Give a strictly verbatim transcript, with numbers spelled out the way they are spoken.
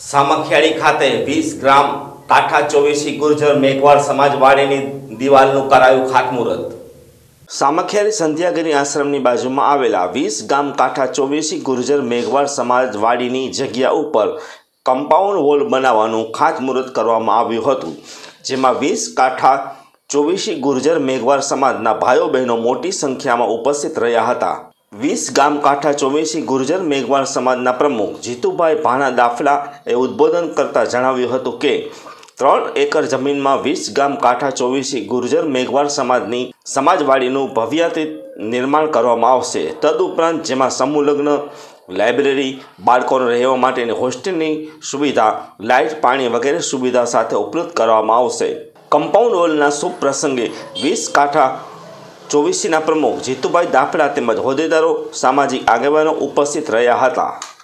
સામખિયાળી ખાતે વીસ ગ્રામ કાંઠા ચોવીસી ગુર્જર મેઘવાળ સમાજવાડીની દિવાલનું કરાયું ખાતમુહૂર્ત। સામખિયાળી સંધ્યાગીરી આશ્રમની બાજુમાં આવેલા વીસ ગામ કાંઠા ચોવીસી ગુર્જર મેઘવાળ સમાજવાડીની જગ્યા ઉપર કમ્પાઉન્ડ વોલ બનાવવાનું ખાતમુહૂર્ત કરવામાં આવ્યું હતું, જેમાં વીસ કાંઠા ચોવીસી ગુર્જર મેઘવાળ સમાજના ભાઈઓ બહેનો મોટી સંખ્યામાં ઉપસ્થિત રહ્યા હતા। વીસ ગામ કાંઠા ચોવીસી ગુર્જર મેઘવાળ સમાજના પ્રમુખ જીતુભાઈ ભાણા દાફલા એ ઉદ્બોધન કરતા જણાવ્યું હતું કે ત્રણ એકર જમીનમાં વીસ ગામ કાંઠા ચોવીસી ગુર્જર મેઘવાળ સમાજની સમાજવાડીનું ભવ્યાતીત નિર્માણ કરવામાં આવશે। તદુપરાંત જેમાં સમૂહ લગ્ન, લાઇબ્રેરી, બાળકોને રહેવા માટેની હોસ્ટેલની સુવિધા, લાઇટ, પાણી વગેરે સુવિધા સાથે ઉપલબ્ધ કરવામાં આવશે। કમ્પાઉન્ડ વોલના શુભ પ્રસંગે વીસ કાંઠા ચોવીસીના પ્રમુખ જીતુભાઈ દાફલા તેમજ હોદ્દેદારો, સામાજિક આગેવાનો ઉપસ્થિત રહ્યા હતા।